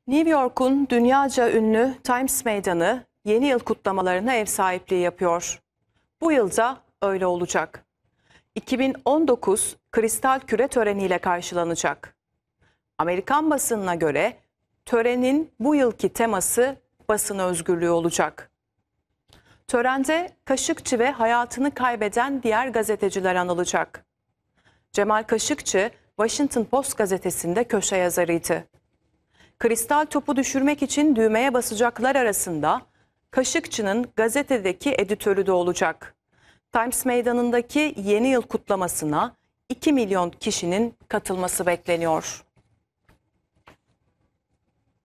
New York'un dünyaca ünlü Times Meydanı yeni yıl kutlamalarına ev sahipliği yapıyor. Bu yılda öyle olacak. 2019 Kristal Küre töreniyle karşılanacak. Amerikan basınına göre törenin bu yılki teması basın özgürlüğü olacak. Törende Kaşıkçı ve hayatını kaybeden diğer gazeteciler anılacak. Cemal Kaşıkçı, Washington Post gazetesinde köşe yazarıydı. Kristal topu düşürmek için düğmeye basacaklar arasında Kaşıkçı'nın gazetedeki editörü de olacak. Times Meydanı'ndaki yeni yıl kutlamasına 2 milyon kişinin katılması bekleniyor.